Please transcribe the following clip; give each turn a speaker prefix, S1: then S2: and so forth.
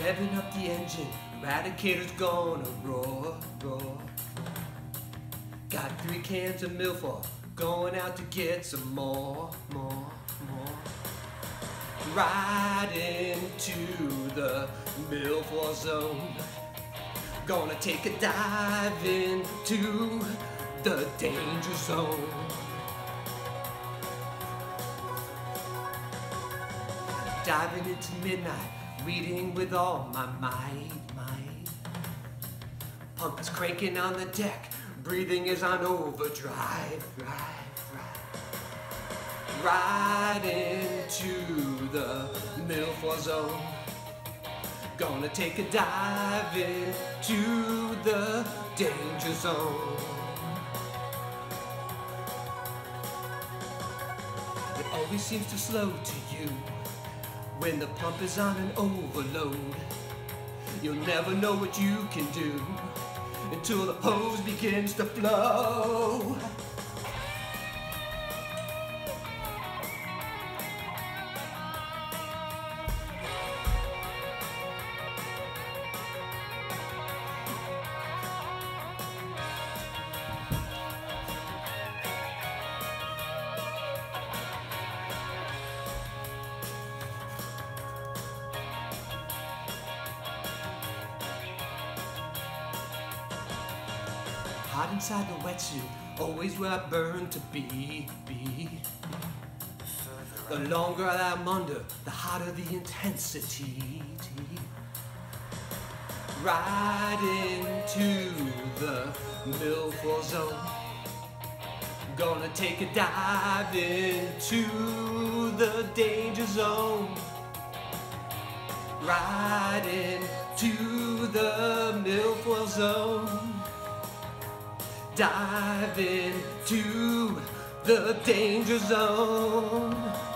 S1: Revving up the engine, Eradicator's gonna roar, roar. Got 3 cans of milfoil, going out to get some more. Right into the milfoil zone. Gonna take a dive into the danger zone. Diving into midnight, reading with all my might. Pump is cranking on the deck, breathing is on overdrive. Right into the milfoil zone. Gonna take a dive into the danger zone. It always seems to slow to you when the pump is on an overload. You'll never know what you can do until the hose begins to flow. Hot inside the wetsuit, always where I burn to be. The longer I'm under, the hotter the intensity. Right into the milfoil zone. Gonna take a dive into the danger zone. Right into the milfoil zone. Dive into the danger zone.